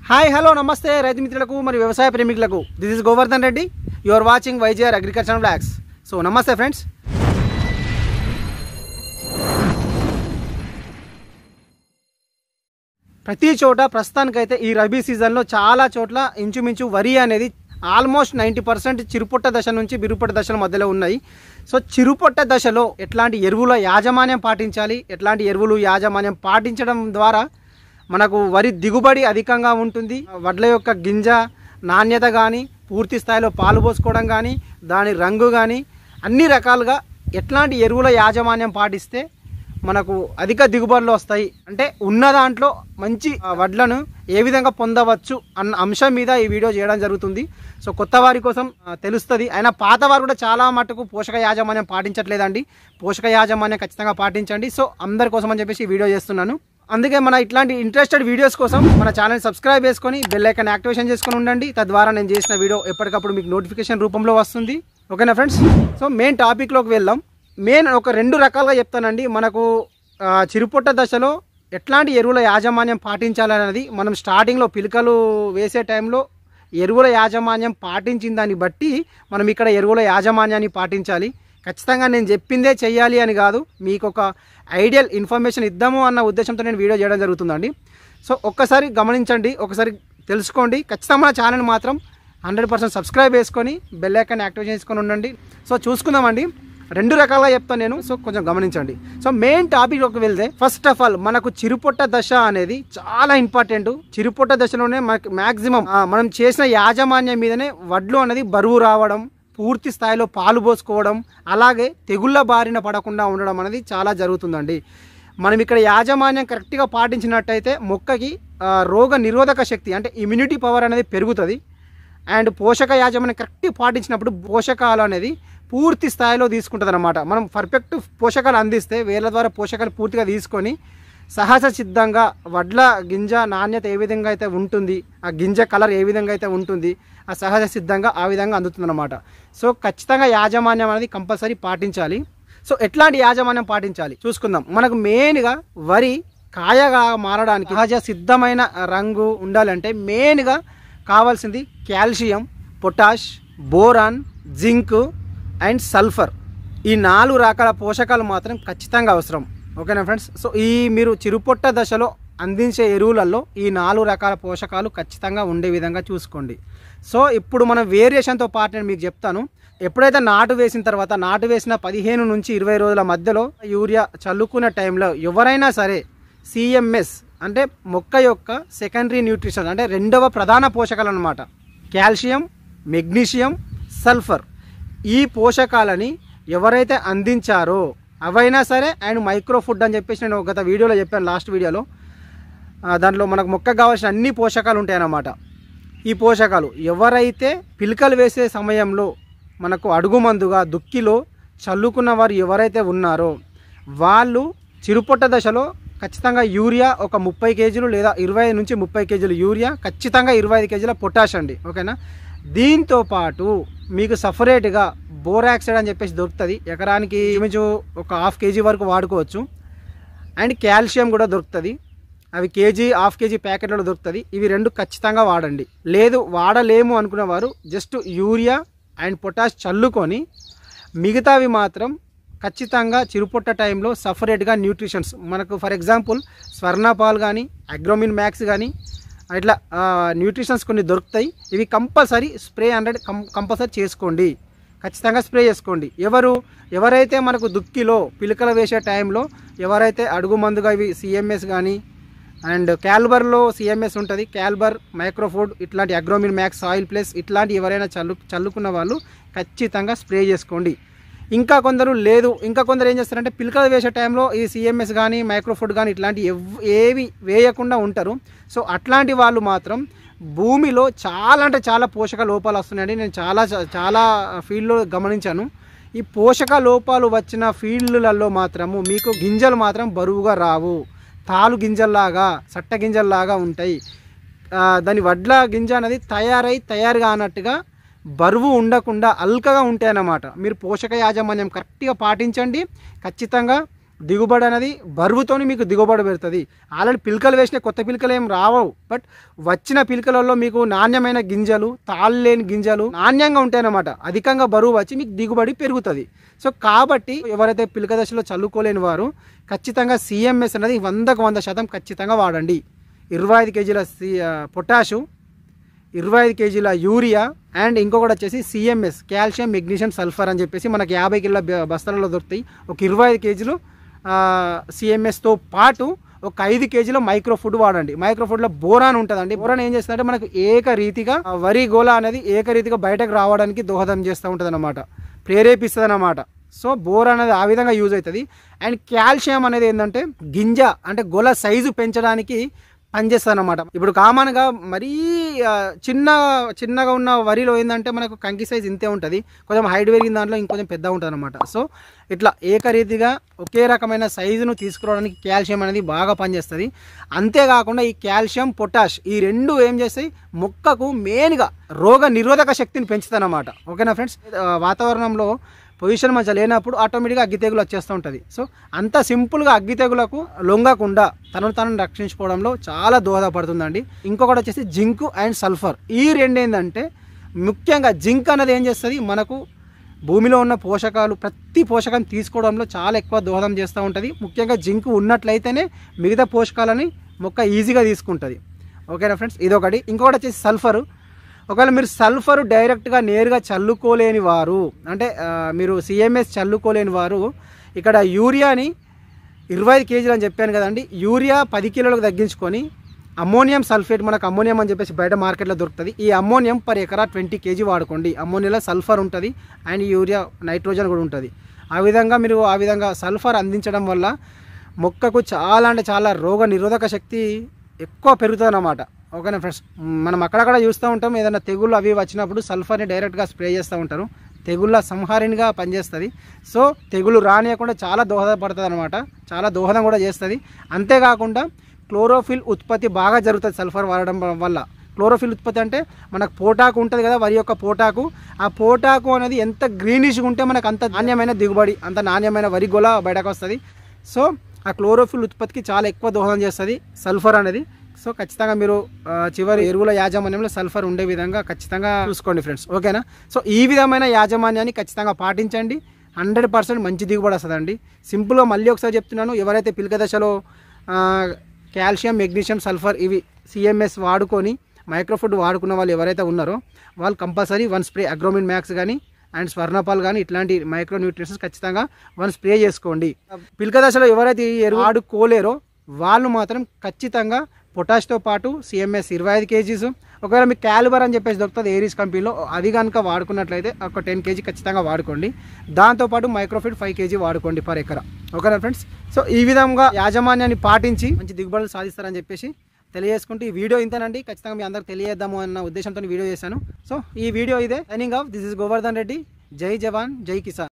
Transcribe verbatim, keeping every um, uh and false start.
Hi hello నమస్తే రైతు మిత్రులకు మరియు వ్యవసాయ ప్రేమికులకు. This is Govardhan Reddy. You are watching YGR agriculture blogs. So నమస్తే ఫ్రెండ్స్. ప్రతి చోట ప్రస్తుతానికైతే ఈ రబీ సీజన్లో చాలా చోట్ల ఇంచుమించు వరి అనేది ఆల్మోస్ట్ నైంటీ పర్సెంట్ చిరుపొట్ట దశ నుంచి బిరుపొట్ట దశల మధ్యలో ఉన్నాయి. సో చిరుపొట్ట దశలో ఎట్లాంటి ఎరువుల యాజమాన్యం పాటించాలి, ఎట్లాంటి ఎరువులు యాజమాన్యం పాటించడం ద్వారా మనకు వరి దిగుబడి అధికంగా ఉంటుంది, వడ్ల యొక్క గింజ నాణ్యత కానీ, పూర్తి స్థాయిలో పాలు పోసుకోవడం కానీ, దాని రంగు కానీ అన్ని రకాలుగా ఎట్లాంటి ఎరువుల యాజమాన్యం పాటిస్తే మనకు అధిక దిగుబడులు వస్తాయి, అంటే ఉన్న దాంట్లో మంచి వడ్లను ఏ విధంగా పొందవచ్చు అన్న అంశం మీద ఈ వీడియో చేయడం జరుగుతుంది. సో కొత్త వారి కోసం తెలుస్తుంది. అయినా పాత వారు కూడా చాలా మటుకు పోషక యాజమాన్యం పాటించట్లేదండి. పోషక యాజమాన్యం ఖచ్చితంగా పాటించండి. సో అందరి కోసం అని చెప్పేసి ఈ వీడియో చేస్తున్నాను. అందుకే మన ఇట్లాంటి ఇంట్రెస్టెడ్ వీడియోస్ కోసం మన ఛానల్ సబ్స్క్రైబ్ చేసుకొని బెల్ ఐకాన్ యాక్టివేషన్ చేసుకొని ఉండండి. తద్వారా నేను చేసిన వీడియో ఎప్పటికప్పుడు మీకు నోటిఫికేషన్ రూపంలో వస్తుంది. ఓకేనా ఫ్రెండ్స్? సో మెయిన్ టాపిక్లోకి వెళ్దాం. మెయిన్ ఒక రెండు రకాలుగా చెప్తానండి. మనకు చిరుపొట్ట దశలో ఎట్లాంటి ఎరువుల యాజమాన్యం పాటించాలనేది మనం స్టార్టింగ్లో పిలకలు వేసే టైంలో ఎరువుల యాజమాన్యం పాటించిన దాన్ని బట్టి మనం ఇక్కడ ఎరువుల యాజమాన్యాన్ని పాటించాలి. ఖచ్చితంగా నేను చెప్పిందే చెయ్యాలి అని కాదు, మీకు ఒక ఐడియల్ ఇన్ఫర్మేషన్ ఇద్దాము అన్న ఉద్దేశంతో నేను వీడియో చేయడం జరుగుతుందండి. సో ఒక్కసారి గమనించండి, ఒకసారి తెలుసుకోండి. ఖచ్చితంగా మన ఛానల్ మాత్రం హండ్రెడ్ పర్సెంట్ సబ్స్క్రైబ్ చేసుకొని బెల్ ఐకాన్ యాక్టివేట్ చేసుకొని ఉండండి. సో చూసుకుందామండి. రెండు రకాలుగా చెప్తాను నేను, సో కొంచెం గమనించండి. సో మెయిన్ టాపిక్లోకి వెళ్తే ఫస్ట్ ఆఫ్ ఆల్ మనకు చిరుపొట్ట దశ అనేది చాలా ఇంపార్టెంట్. చిరుపొట్ట దశలోనే మనకి మ్యాక్సిమం మనం చేసిన యాజమాన్యం మీదనే వడ్లు అనేది బరువు రావడం, పూర్తి స్థాయిలో పాలు పోసుకోవడం, అలాగే తెగుళ్ళ బారిన పడకుండా ఉండడం అనేది చాలా జరుగుతుందండి. మనం ఇక్కడ యాజమాన్యం కరెక్ట్గా పాటించినట్టయితే మొక్కకి రోగ నిరోధక శక్తి అంటే ఇమ్యూనిటీ పవర్ అనేది పెరుగుతుంది. అండ్ పోషక యాజమాన్యం కరెక్ట్గా పాటించినప్పుడు పోషకాలు అనేది పూర్తి స్థాయిలో తీసుకుంటుంది అనమాట. మనం పర్ఫెక్ట్ పోషకాలు అందిస్తే వేళ్ళ ద్వారా పోషకాలు పూర్తిగా తీసుకొని సహజ సిద్ధంగా వడ్ల గింజ నాణ్యత ఏ విధంగా అయితే ఉంటుంది, ఆ గింజ కలర్ ఏ విధంగా అయితే ఉంటుంది, ఆ సహజ సిద్ధంగా ఆ విధంగా అందుతుందన్నమాట. సో ఖచ్చితంగా యాజమాన్యం అనేది కంపల్సరీ పాటించాలి. సో ఎట్లాంటి యాజమాన్యం పాటించాలి చూసుకుందాం. మనకు మెయిన్గా వరి కాయగా మారడానికి సహజ సిద్ధమైన రంగు ఉండాలంటే మెయిన్గా కావాల్సింది calcium, potash, boron, zinc and sulphur. ఈ నాలుగు రకాల పోషకాలు మాత్రం ఖచ్చితంగా అవసరం. ఓకేనా ఫ్రెండ్స్? సో ఈ మీరు చిరుపొట్ట దశలో అందించే ఎరువులలో ఈ నాలుగు రకాల పోషకాలు ఖచ్చితంగా ఉండే విధంగా చూసుకోండి. సో ఇప్పుడు మనం వేరియేషన్తో పాటు నేను మీకు చెప్తాను. ఎప్పుడైతే నాటు వేసిన తర్వాత నాటు వేసిన పదిహేను నుంచి ఇరవై రోజుల మధ్యలో యూరియా చల్లుకునే టైంలో ఎవరైనా సరే సిఎంఎస్ అంటే మొక్క యొక్క సెకండరీ న్యూట్రిషన్ అంటే రెండవ ప్రధాన పోషకాలు అన్నమాట, కాల్షియం, మెగ్నీషియం, సల్ఫర్, ఈ పోషకాలని ఎవరైతే అందించారో అవైనా సరే అండ్ మైక్రో ఫుడ్ అని చెప్పేసి నేను గత వీడియోలో చెప్పాను, లాస్ట్ వీడియోలో. దాంట్లో మనకు మొక్కకు కావాల్సిన అన్ని పోషకాలు ఉంటాయన్నమాట. ఈ పోషకాలు ఎవరైతే పిలకలు వేసే సమయంలో మనకు అడుగుమందుగా దుక్కిలో చల్లుకున్న వారు ఎవరైతే ఉన్నారో వాళ్ళు చిరుపొట్ట దశలో ఖచ్చితంగా యూరియా ఒక ముప్పై కేజీలు లేదా ఇరవై నుంచి ముప్పై కేజీలు యూరియా, ఖచ్చితంగా ఇరవై ఐదు కేజీల పొటాష్ అండి. ఓకేనా? దీంతో పాటు మీకు సపరేట్గా బోరాక్సైడ్ అని చెప్పేసి దొరుకుతుంది. ఎకరానికి ఇంచుమించు ఒక హాఫ్ కేజీ వరకు వాడుకోవచ్చు. అండ్ కాల్షియం కూడా దొరుకుతుంది, అవి కేజీ హాఫ్ కేజీ ప్యాకెట్లలో దొరుకుతుంది. ఇవి రెండు ఖచ్చితంగా వాడండి. లేదు వాడలేము అనుకున్న వారు జస్ట్ యూరియా అండ్ పొటాష్ చల్లుకొని మిగతావి మాత్రం ఖచ్చితంగా చిరుపొట్ట టైంలో సపరేట్గా న్యూట్రిషన్స్ మనకు ఫర్ ఎగ్జాంపుల్ స్వర్ణపాల్ కానీ అగ్రోమిన్ మ్యాక్స్ కానీ ఇట్లా న్యూట్రిషన్స్ కొన్ని దొరుకుతాయి. ఇవి కంపల్సరీ స్ప్రే హండ్రెడ్ కం కంపల్సరీ చేసుకోండి, ఖచ్చితంగా స్ప్రే చేసుకోండి. ఎవరు ఎవరైతే మనకు దుక్కిలో పిలకలు వేసే టైంలో ఎవరైతే అడుగు మందుగా ఇవి సిఎంఎస్ కానీ అండ్ క్యాల్బర్లో సిఎంఎస్ ఉంటుంది, క్యాల్బర్, మైక్రోఫుడ్ ఇట్లాంటి అగ్రోమిన్ మ్యాక్స్, ఆయిల్ ప్లస్ ఇట్లాంటి ఎవరైనా చల్లు చల్లుకున్న వాళ్ళు ఖచ్చితంగా స్ప్రే చేసుకోండి. ఇంకా కొందరు లేదు, ఇంకా కొందరు ఏం చేస్తారంటే పిలకలు వేసే టైంలో ఈ సిఎంఎస్ కానీ మైక్రోఫుడ్ కానీ ఇట్లాంటి ఏవి వేయకుండా ఉంటారు. సో అట్లాంటి వాళ్ళు మాత్రం భూమిలో చాలా అంటే చాలా పోషక లోపాలు వస్తున్నాయండి. నేను చాలా చాలా ఫీల్డ్లో గమనించాను. ఈ పోషక లోపాలు వచ్చిన ఫీల్డ్లలో మాత్రము మీకు గింజలు మాత్రం బరువుగా రావు, తాలు గింజల్లాగా సట్ట గింజల్లాగా ఉంటాయి. దాని వడ్ల గింజ అనేది తయారై తయారుగా అన్నట్టుగా బరువు ఉండకుండా అల్కగా ఉంటాయన్నమాట. మీరు పోషక యాజమాన్యం కరెక్ట్గా పాటించండి, ఖచ్చితంగా దిగుబడి అనేది బరువుతోని మీకు దిగుబడి పెడుతుంది. ఆల్రెడీ పిలకలు వేసిన కొత్త పిలకలు ఏం రావవు, బట్ వచ్చిన పిలకలలో మీకు నాణ్యమైన గింజలు, తాళ్ళు లేని గింజలు నాణ్యంగా ఉంటాయన్నమాట. అధికంగా బరువు వచ్చి మీకు దిగుబడి పెరుగుతుంది. సో కాబట్టి ఎవరైతే పిలక దశలో చల్లుకోలేని వారు ఖచ్చితంగా సిఎంఎస్ అనేది వందకు వంద శాతం ఖచ్చితంగా వాడండి. ఇరవై ఐదు కేజీల సి పొటాషు, ఇరవై ఐదు కేజీల యూరియా అండ్ ఇంకొకటి వచ్చేసి సిఎంఎస్ కాల్షియం మెగ్నీషియం సల్ఫర్ అని చెప్పేసి మనకి యాభై కిలోల బస్తాలలో దొరుకుతాయి. ఒక ఇరవై ఐదు కేజీలు సిఎంఎస్తో పాటు ఒక ఐదు కేజీలో మైక్రో ఫుడ్ వాడండి. మైక్రో ఫుడ్లో బోరాన్ ఉంటుందండి. బోరాన్ ఏం చేస్తుందంటే మనకు ఏకరీతిగా వరి గోళ అనేది ఏకరీతిగా బయటకు రావడానికి దోహదం చేస్తూ ఉంటుంది అన్నమాట, ప్రేరేపిస్తుంది అన్నమాట. సో బోర్ అనేది ఆ విధంగా యూజ్ అవుతుంది. అండ్ కాల్షియం అనేది ఏంటంటే గింజ అంటే గొల సైజు పెంచడానికి పనిచేస్తుంది అన్నమాట. ఇప్పుడు కామన్గా మరీ చిన్న చిన్నగా ఉన్న వరిలో ఏంటంటే మనకు కంకి సైజ్ ఇంతే ఉంటుంది, కొంచెం హైట్ పెరిగిన దాంట్లో ఇంకొంచెం పెద్ద ఉంటుంది అనమాట. సో ఇట్లా ఏకరీతిగా ఒకే రకమైన సైజును తీసుకురావడానికి కాల్షియం అనేది బాగా పనిచేస్తుంది. అంతేకాకుండా ఈ కాల్షియం పొటాష్ ఈ రెండు ఏం చేస్తాయి, మొక్కకు మెయిన్గా రోగ నిరోధక శక్తిని పెంచుతాయి అన్నమాట. ఓకేనా ఫ్రెండ్స్, వాతావరణంలో పొజిషన్ మంచిగా లేనప్పుడు ఆటోమేటిక్గా అగ్గి తెగులు వచ్చేస్తూ ఉంటుంది. సో అంత సింపుల్గా అగ్గి తెగులకు లొంగకుండా తనను తనను రక్షించుకోవడంలో చాలా దోహదపడుతుందండి. ఇంకొకటి వచ్చేసి జింక్ అండ్ సల్ఫర్. ఈ రెండు ఏంటంటే ముఖ్యంగా జింక్ అనేది ఏం చేస్తుంది, మనకు భూమిలో ఉన్న పోషకాలు ప్రతి పోషకం తీసుకోవడంలో చాలా ఎక్కువ దోహదం చేస్తూ ఉంటుంది. ముఖ్యంగా జింక్ ఉన్నట్లయితేనే మిగతా పోషకాలని మొక్క ఈజీగా తీసుకుంటుంది. ఓకేనా ఫ్రెండ్స్, ఇదొకటి. ఇంకొకటి వచ్చేసి సల్ఫరు. ఒకవేళ మీరు సల్ఫర్ డైరెక్ట్గా నేరుగా చల్లుకోలేని వారు, అంటే మీరు సిఎంఎస్ చల్లుకోలేని వారు ఇక్కడ యూరియాని ఇరవై ఐదు కేజీలు అని చెప్పాను కదండి, యూరియా పది కిలోలకు తగ్గించుకొని అమ్మోనియం సల్ఫేట్, మనకు అమ్మోనియం అని చెప్పేసి బయట మార్కెట్లో దొరుకుతుంది. ఈ అమ్మోనియం పర్ ఎకరా ట్వంటీ కేజీ వాడుకోండి. అమ్మోనియాలో సల్ఫర్ ఉంటుంది అండ్ యూరియా నైట్రోజన్ కూడా ఉంటుంది. ఆ విధంగా మీరు ఆ విధంగా సల్ఫర్ అందించడం వల్ల మొక్కకు చాలా అంటే చాలా రోగ నిరోధక శక్తి ఎక్కువ పెరుగుతుంది అన్నమాట. ఓకేనా ఫ్రెండ్స్, మనం అక్కడక్కడ చూస్తూ ఉంటాం ఏదైనా తెగుళ్ళు అవి వచ్చినప్పుడు సల్ఫర్ని డైరెక్ట్గా స్ప్రే చేస్తూ ఉంటారు. తెగుళ్ళ సంహారినిగా పనిచేస్తుంది. సో తెగులు రానియకుండా చాలా దోహదపడుతుంది అనమాట, చాలా దోహదం కూడా చేస్తుంది. అంతేకాకుండా క్లోరోఫిల్ ఉత్పత్తి బాగా జరుగుతుంది సల్ఫర్ వాడడం వల్ల. క్లోరోఫిల్ ఉత్పత్తి అంటే మనకు పోటాకు ఉంటుంది కదా, వరి యొక్క పోటాకు. ఆ పోటాకు అనేది ఎంత గ్రీనిష్గా ఉంటే మనకు అంత నాణ్యమైన దిగుబడి, అంత నాణ్యమైన వరి గోళ బయటకు వస్తుంది. సో ఆ క్లోరోఫిల్ ఉత్పత్తికి చాలా ఎక్కువ దోహదం చేస్తుంది సల్ఫర్ అనేది. సో ఖచ్చితంగా మీరు చివరి ఎరువుల యాజమాన్యంలో సల్ఫర్ ఉండే విధంగా ఖచ్చితంగా చూసుకోండి ఫ్రెండ్స్. ఓకేనా, సో ఈ విధమైన యాజమాన్యాన్ని ఖచ్చితంగా పాటించండి. హండ్రెడ్ పర్సెంట్ మంచి దిగుబడి వస్తుందండి. సింపుల్గా మళ్ళీ ఒకసారి చెప్తున్నాను, ఎవరైతే పిలక దశలో కాల్షియం మెగ్నీషియం సల్ఫర్ ఇవి సిఎంఎస్ వాడుకొని మైక్రోఫుడ్ వాడుకున్న వాళ్ళు ఎవరైతే ఉన్నారో వాళ్ళు compulsory one spray Agromin max కానీ అండ్ స్వర్ణపాల్ కానీ ఇట్లాంటి మైక్రో న్యూట్రిషన్స్ ఖచ్చితంగా వన్ స్ప్రే చేసుకోండి. పిలక దశలో ఎవరైతే ఎరువు వాడుకోలేరో వాళ్ళు మాత్రం ఖచ్చితంగా పొటాష్తో పాటు సిఎంఎస్ ఇరవై ఐదు కేజీస్, ఒకవేళ మీకు క్యాలిబర్ అని చెప్పేసి దొరుకుతుంది ఏరీస్ కంపెనీలో, అది కనుక వాడుకున్నట్లయితే ఒక టెన్ కేజీ ఖచ్చితంగా వాడుకోండి. దాంతోపాటు మైక్రోఫిడ్ ఫైవ్ కేజీ వాడుకోండి పర్ ఎకరా. ఓకేనా ఫ్రెండ్స్, సో ఈ విధంగా యాజమాన్యాన్ని పాటించి మంచి దిగుబడులు సాధిస్తారని చెప్పేసి తెలియజేసుకుంటూ ఈ వీడియో ఇంతేనండి. ఖచ్చితంగా మీ అందరికి తెలియజేద్దాము అన్న ఉద్దేశంతో వీడియో చేశాను. సో ఈ వీడియో ఇదే. Signing off, this is Govardhan Reddy. జై జవాన్ జై కిసాన్.